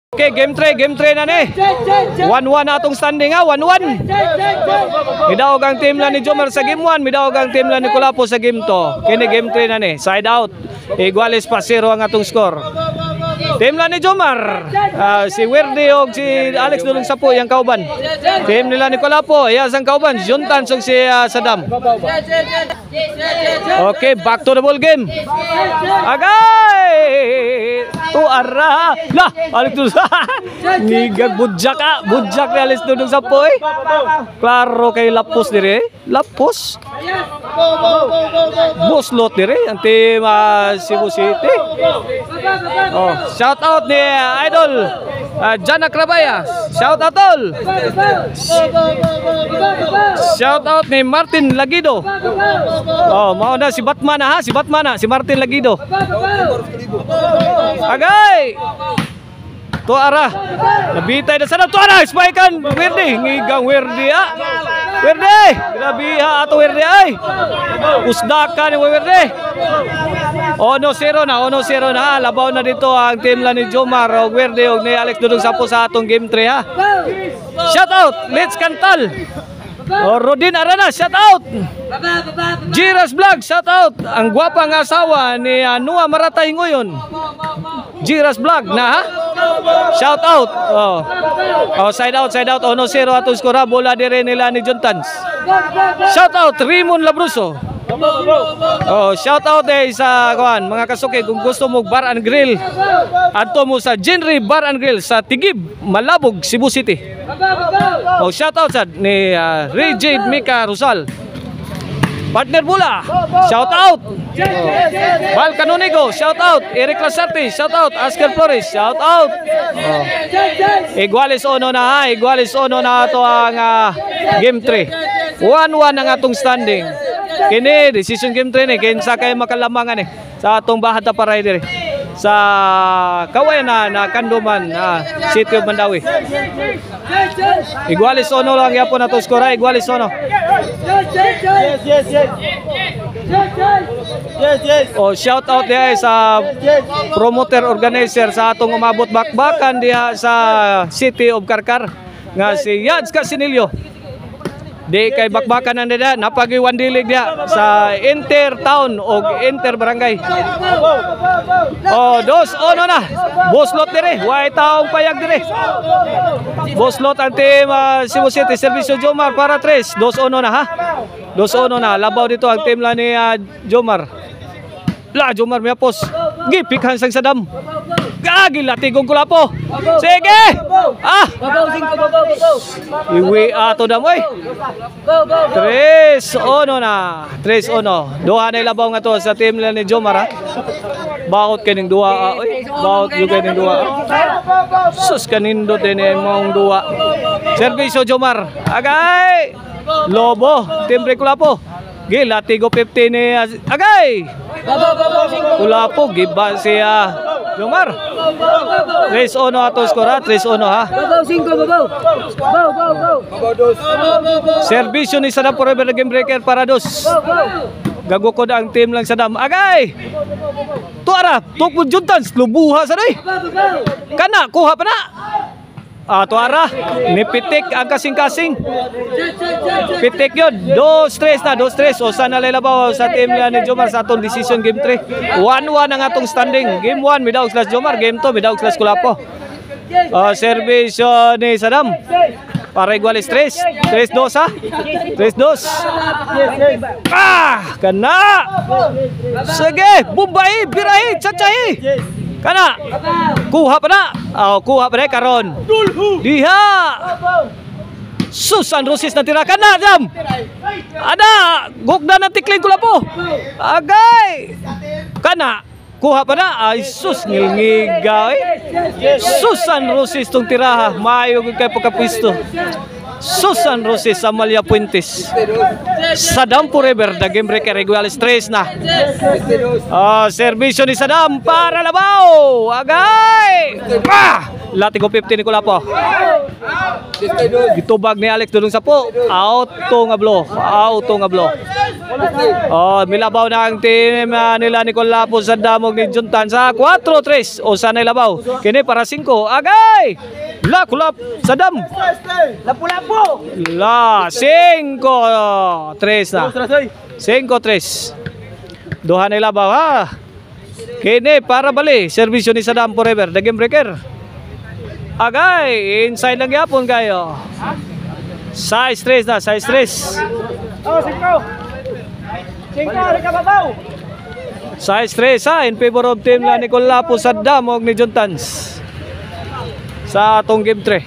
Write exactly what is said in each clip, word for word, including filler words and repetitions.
Okay, game three, game three na ni. one one na atong standing ha, one one. Midawag ang team lang ni Jomar sa game one, midawag ang team lang ni Kulapo sa game two. Kini game three na ni, side out. Igualis pa zero ang atong score. Team lang ni Jomar, uh, si Werdy o si Alex Dulong Sapo yang kauban. Team nila ni Kulapo, iya sang kauban, Juntan song si uh, Saddam. Okay, back to the ball game. Agay! Tuara. Lah, Alex Dulong Nigag budjak ah, budjak ni Alex Dulong Sapo eh. Klaro kay Lapos dire, Lapos. Boslot dire ang team uh, Cebu City. Oh, shout out ni uh, Idol uh, Jana Krabaya. Shout out all. Shout out ni Martin Lagido. Oh, mau na si Batman ha, si Batman ha, si Martin Lagido. Agay! Tuara. Nabitay na sana Tuara, spikean Werdy, ngigang Werdy ah. Werdy, grabe ha ato Werdy ay. Usdakan ni Werdy. Ono zero na, ono zero na. Labaw na dito ang team lang ni Jomar og Werdy og ni Alex Dulong Sapo sa atong game three ha. Shout out, let's Cantal. Oh, Rodin Arana, shout out. Jiras Vlog, shout out. Ang gwapang asawa ni uh, Noah Maratay Ngoyon. Jiras Vlog na ha. Shout out. Oh. Oh, side out, side out. Ono zero atong skora, bola dire nila ni Juntans. Shout out Raymond Labruso. Oh, shout out eh sa kawan, mga kasuki, kung gusto mo bar and grill, adto mo sa Genry Bar and Grill sa Tigib, Malabog, Cebu City. Oh, shout out sa ni uh, Ray Jade Mika Rosal. Partner Bula, shout out. Oh. Val Canonigo, shout out. Eric Lasarte, shout out. Oscar Flores, shout out. Oh. Igualis ono na ha, igualis ono na ato ang uh, game three. one one ang atong standing. Kini decision game three ni kinsa kay makalamangan eh sa atong Bahata Paray dire sa kawayan na, na Kanduman uh, City of Mandawi. Igualis ono lang yapon ato skora, igualis ono. Yes, yes, yes. Yes, yes. Oh, shout out diha sa promoter organizer sa atong umabot bakbakan diha sa City of Karkar nga si Yads Casinillo. Di kay bakbakan na nila, napagiwan dilig dia sa Inter Town o Inter Barangay. Oh, dos ono na. Boslot dire, way taong payag dire. Boslot ang team uh, Cebu City Servicio Jomar para tres. Dos ono na ha. Dos ono na. Labaw dito ang team lang ni uh, Jomar. La Jomar miapos. Gipikhan sang Saddam. Gagi latigong Kulapo. Sige. Ah. Iwi ato dam oy. Tres ono na. Tres ono. Duha na ilabaw nga to sa team lang ni Jomar ha. Baot kaning duha oy. Baot yung kaning duha. Sus kanindot din mong duha. Servicio Jomar. Agay. Lobo. Timbre Kulapo. Gila tigo fifty ni Agay. Kulapo giba siya Jomar. Tres ono ato skora, tres ono ha. Babaw cinco babaw. Babaw babaw. Babaw dos. Servisyo ni Saddam forever game breaker para dos. Gago ko ang team lang Saddam. Agay. Tuara, tukmo Juntans lubuha sa doy. Kana kuha pa na. Ah, Tuara, nipitik ang kasing-kasing. Pitik yun. Dos, tres na, dos, tres. O sana lalabaw sa team ni Jomar sa atong decision game three. one one ang atong standing. Game one, midawag slash Jomar. Game two, midawag slash Kulapo. Uh, service uh, ni Saddam. Para igualis tres. Tres dos ha. Tres dos. Ah! Kana! Sige! Bumbahi! Birahi! Chachahi! Kana! Kuha pa na! Oh, kuha pa na karon. Diha! Susan Rosis na tirakan na, Jam! Ada! Gugda na tikling Kulapo! Agay! Kana! Kuha pa na! Ay, sus! Ngilngiga eh! Susan Rosis tong tiraha! Mayo kay pagkapwisto! Susan Rosis Amalia Puentes. Saddam forever, the game breaker, igualis tres na. Oh, servisyo ni Saddam para labaw. Agay! Ah! Latigo fifty ni Kulapo. Gitubag ni Alex Dulong Sapo. Out to nga blow. Out to nga blow. Oh, milabaw na ang team uh, nila Nicol Lapo sa damog ni Juntan sa four three. O sana ilabaw. Kini para cinco. Agay! La kulap sa dam. Lapu-lapu. La cinco tres na. cinco tres. Duha na ilabaw ha. Kini para bali. Servisyo ni Saddam forever. The game breaker. Agay! Inside lang yapon kayo. Size tres na. Size tres. Oh, cinco. Cinco, rika babaw. Size tres ha. In favor of team la Nicol Lapo sa damog ni Juntans. Sa atong game three.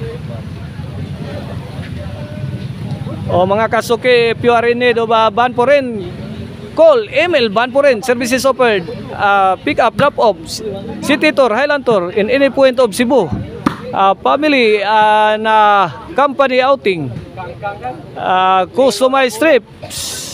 O mga kasuki, if you are in need of uh, ban po rin, call, email, ban po rin, services offered, uh, pick up, drop off, city tour, highland tour, in any point of Cebu, uh, family uh, na company outing, uh, customized trips,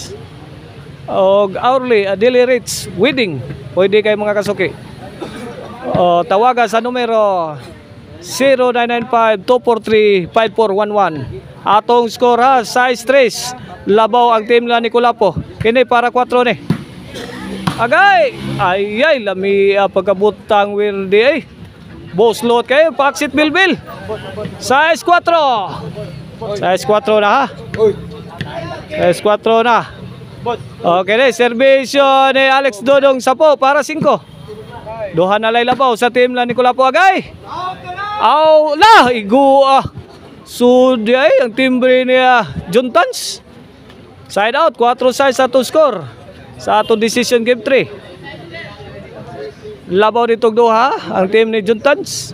o hourly, uh, daily rates, wedding, pwede kayo mga kasuki. O tawagan sa numero zero nine nine five two four three five four one one. Atong score ha, size tres. Labaw ang team la Nicol Lapo. Kini para four ni. Agay! Ay ay, lami uh, pagkabutang wirdi ay. Boss load kayo, Paksit Bilbil. Size four. Size four na ha. Size four na. Okay na, servisyo ni Alex Dodong Sapo para cinco. Duha na lay labaw sa team la Nicol Lapo. Agay! Aw la, igu ah. Sudi ay ang timbre niya Juntans. Side out, four size sa to score sa ato decision game three. Labaw nitong duha ang team ni Juntans.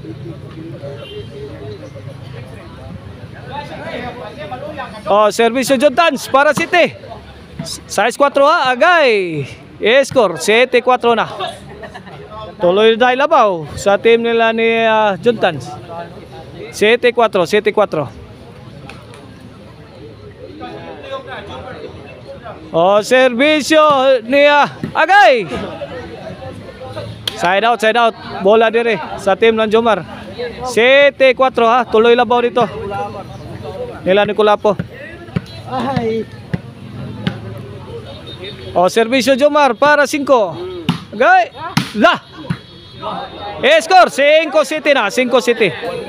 Oh, servisyo Juntans para City. Size four ha, agay. E-score, seven four na. Tuloy na labaw sa team nila ni uh, Juntans. seven four, seven four. Oh, servisyo niya agay. Side out, side out. Bola dire sa team ng Jomar. seven four ha, tuloy labaw dito. Nila Nicol Lapo. Ay. Oh, servisyo Jomar para cinco. Agay. La. E-score, cinco City na, cinco City.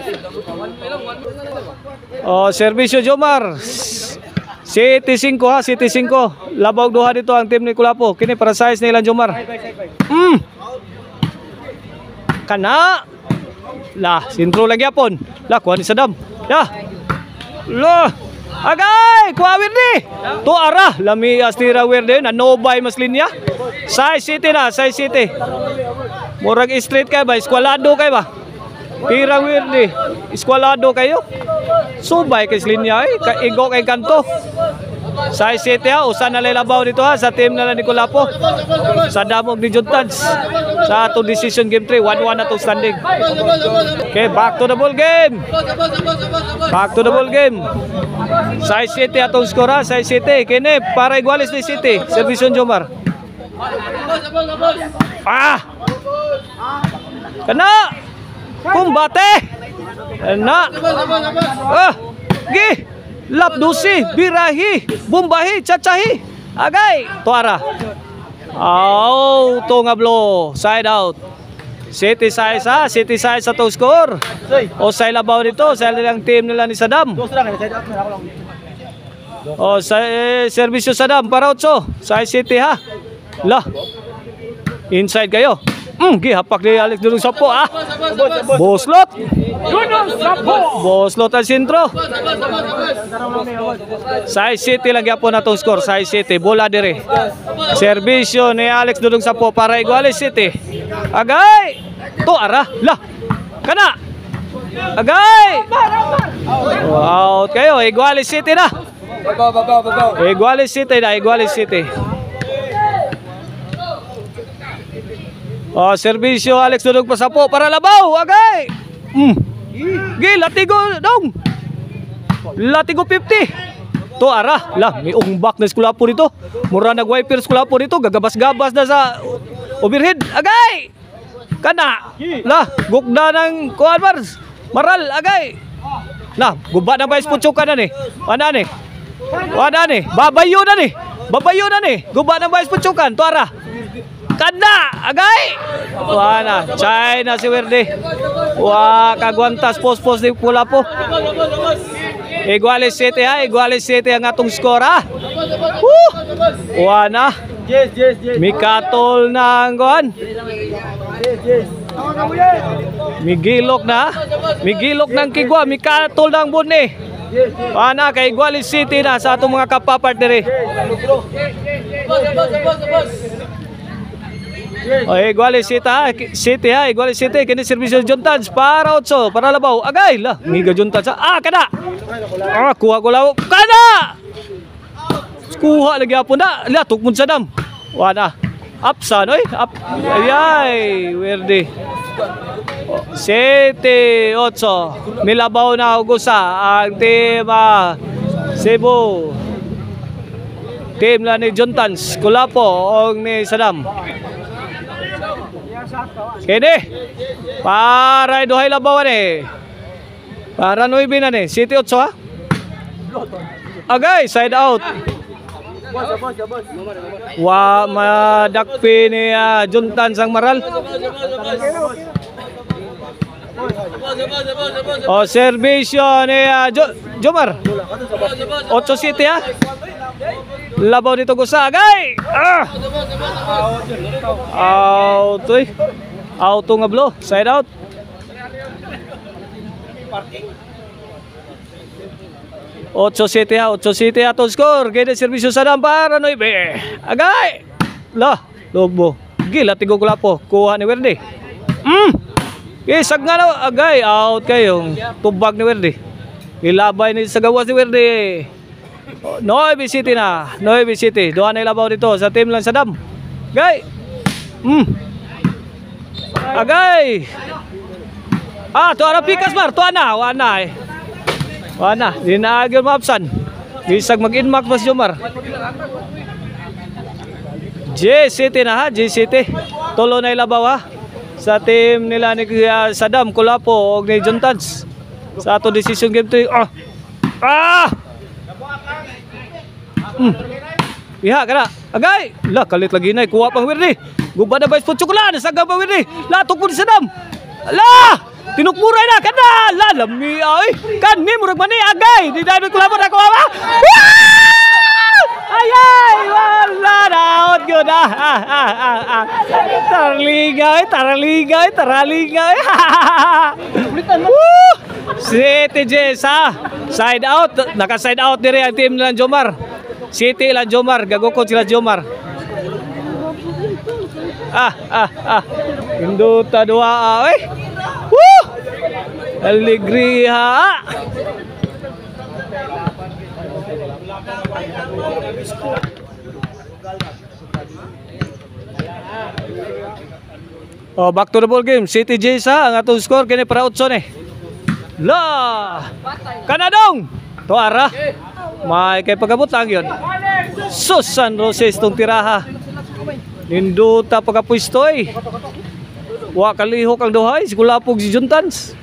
Oh, servisyo Jomar. City cinco ha, City cinco. Labaw duha dito ang team ni Nicol Lapo. Kini para size nila Jomar. Mm. Kana. La, sintro lagi yapon. La, kuha ni Saddam. La. La. Agay, kuha wirdi. To ara, lami astira wirdi na nobay mas linya. Size City na, size City. Murag straight kay ba, eskwalado kay ba? Tira wirdi, eskwalado kayo. Subay kay linya ay, kaigo kay kanto. Size City ha, usa na lalabaw dito ha sa team na Nicol Lapo. Sa damog ni Juntans. Sa ato decision game three, one one na to standing. Okay, back to the ball game. Back to the ball game. Size City atong score ha, size City. Kini para igualis ni City. Servisyon Jomar. Ah! Kana! Kumbate! Kana! Ah! Gi! Lapdusi! Birahi! Bumbahi! Chachahi! Agay! Tuara! Aw! Tungablo! Side out! City size ha! City size sa to score! O sa ilabaw dito! Sa ilang team nila ni Saddam! O sa eh, servisyo Saddam para otso! Size City ha! La! Inside kayo! Mm, gihapak ni Alex Dudong Sapo ah. Boslot. Boslot ang sentro. Size City lang yapon natong score. Size City bola dire. Servisyo ni Alex Dudong Sapo para igualis City. Agay. To ara. La. Kana. Agay. Out kayo. Igualis City na. Igualis City na. Igualis City. Oh, servisyo Alex Dudong Pasapo para labaw. Agay. Mm. Gi, latigo dong. Latigo fifty. To ara. La, may umbak na Nicol Lapo dito. Mura nag-wiper Nicol Lapo dito. Gagabas-gabas na sa overhead. Agay. Kana. La, gugda ng kuan Mars. Maral, agay. La, guba na ba isputsukan na ni? Ano ni? Ano ni? Babayo na ni. Babayo na ni. Guba na ba puncukan? Tuara. Kada, agay. Wala, China si Werde. Wa kagwantas pos-pos di pula po. Iguales City ha, Iguales City ang atong score ha. Woo! Wala. Yes, yes, yes. Mikatol na ang kuan. Yes, yes. Migilok na. Migilok ng Kigwa, mikatol ng Buni. Wala kay Iguales City na sa atong mga kapapartner. O Iguales City ha, City ha, Iguales City kini serbisyo Juntans para otso, para labaw. Agay lah, miga Juntans. Ah, kada. Ah, kuha ko law. Kada. Kuha lagi apon na. La tukmon sa dam. Wala. Upsan oy. Up. Ayay, Werde. City otso. Milabaw na ugusa ang team uh, Cebu. Team la ni Juntans, Kulapo o ni Sadam. Kini para duhay labawan eh. Para nuibi na ni City otso ha. Agay side out. Wa madakpi ni uh, Juntans ang maral. O serbisyo ni uh, Jo Jomar. Otso City ha. Labaw dito gusa agay. Ah! Out oy. Auto nga blow, side out. Otso City ha, Otso City atong score. Gede serbisyo sa dampar ano ibe. Agay. Lah, lobo. Gila tigo Kulapo. Kuha ni Werde. Mm. Isag nga na agay out kayong tubag ni Werde. Ilabay ni sa gawas ni Werde. Nueva City na, Nueva City. Doon na ilabaw dito sa team lang sa dam. Gay. Mm. Agay. Ah, tuara pikas mar, tuana, wana eh. Wana, di na agil maapsan. Bisag mag-inmark mas Jomar. J City na ha, J City. Tulo na ilabaw ha. Sa team nila ni uh, Sadam, Kulapo o ni Juntans. Sa ato decision game to. Ah! Ah! Hmm. Iha kana. Agay. La kalit lagi na kuha pang Werde. Guba na ba is chocolate sa gaba Werde. Latok po ni Sadam. La! Tinukmuray na kana. La lami ay. Kan mi murag man ni agay. Di dai Kulapo na kuha ba? Ayay, wala na out gyud ah. Ah, ah, ah, ah. Tarligay, tarligay, tarligay. Woo! City Jess ha. Side out, naka side out dire ang team nila Jomar. City lang Jomar, gagukod sila Jomar. Ah, ah, ah. Induta dua ay. Woo! Alegria. Oh, back to the ball game. City J's ha, ang atong score kini para otso ni. La! Kanadong! Tuara. May kay pagabot lang yun. Susan Roses tong tiraha. Ninduta pagapwisto eh. Wa kalihok ang duhay. Sigulapog si Juntans.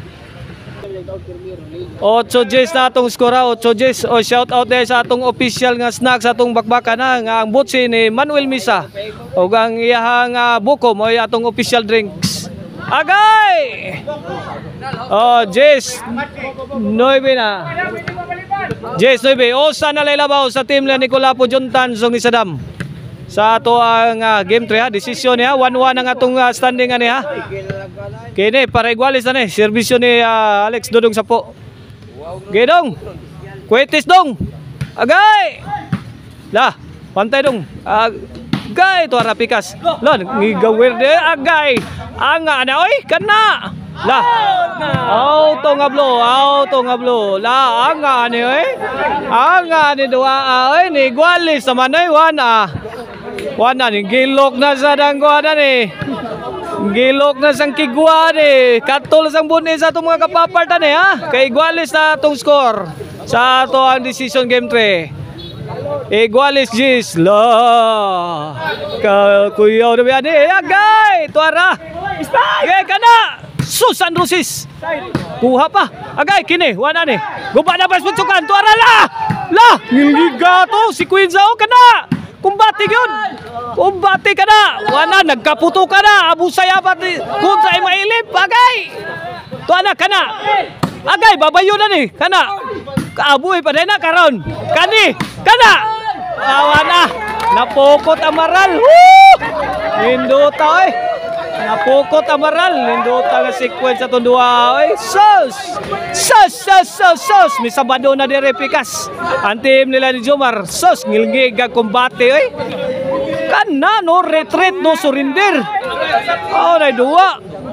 Otso J's na atong score ha. Otso J's. O shout out dahil sa atong official nga snack sa atong bakbaka na. Nga ang butsi ni Manuel Misa. O ang iyahang uh, bukom o atong official drinks. Agay! Oh, Jess Noybe na. Jess Noybe. Osa na lailabaw sa team na Kulapo Juntans o ni Sadam. Sa ato ang uh, game three ha. Desisyon niya. one one ang atong uh, standing ani ha. Kini para igualis na ni. Servisyo ni uh, Alex Dodong Sapo. Gedong. Kwetis dong. Agay! Lah, pantay dong. Agay tuara pikas. Lah, ngigawir de agay. Anga na oy, kana. Lah. Auto nga blo, auto nga blo. La anga ni oy. Anga ni dua oy ni igualis sa manoy wana. Wana ni gilok na sa dangguan ni. Gilok na sang Kigwa ni. Katol sang Buni sa itong mga kapapartan eh ha. Kay igualis na itong score sa ito ang decision game three. Igualis Gis. La. Kuyaw na biyan eh. Agay. Tuara. Agay ka na. Susan Roses. Kuha pa. Agay kini. Wana ni. Guba na pas puncukan. Tuara la. La. Ngiliga to. Si Queen Zhao ka na. kumbati yun. Kumbati ka na. Wana, nagkaputo ka na. Abusay pati. Kung sa'y mailip, agay. Tuana ka na. Agay, babayo na ni. Kana. Kaabuhi pa na karon. Kani. Kana. Awana. Napukot amaral. Woo! Hinduta eh. Napukot amaral. Hinduta nga sequence sa tundua eh. Sus! Sus! Sus! Sus! Sus! May sabado na dire pikas. Ang team nila ni Jomar. Sus! Ngilngig ang kumbate eh. Kana no retreat no surrender. Oh, na dua.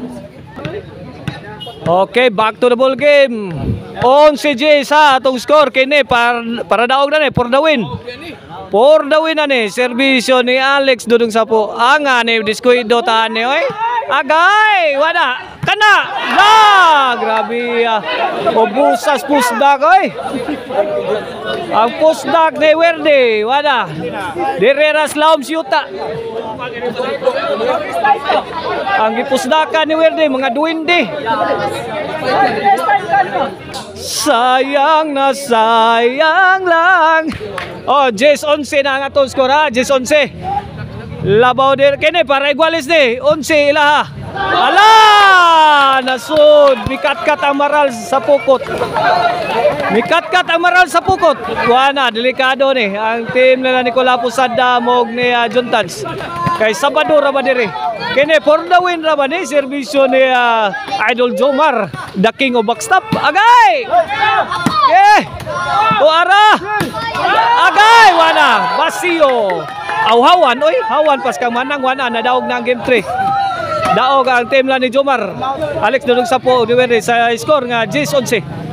Okay, back to the ball game. On si J sa atong score kini para para daog na ni for the win. For the win na ni serbisyo ni Alex Dudong Sapo. Anga ni diskuido ta ni oy. Agay, wala. Kana. La, grabe. Uh, Obusas pusdak oy. Ang pusdak ni Werde, wala. Direras laom siyuta. Ang gipusdakan ni Werde mga duwindi. Sayang na sayang lang. Oh, Jess onse na nga itong score ha. Jess onse. Labaw din. Kini para igualis ni. onse ilaha. Ala! Nasud. Mikat-kat ang maral sa pukot. Mikat-kat ang maral sa pukot. Wana, delikado ni. Ang team nila ni Colapo Sada mog ni uh, Juntans. Kay Sabado ra ba diri. Kini for the win ra ba ni serbisyo ni uh, Idol Jomar, the king of backstop. Agay! Eh! Tuara! Agay! Wana! Basio! Aw hawan, oy! Hawan pas kang manang wana na daog na ang game three. Daog ang team la ni Jomar. Alex Dudong Sapo sa score nga Jess onse.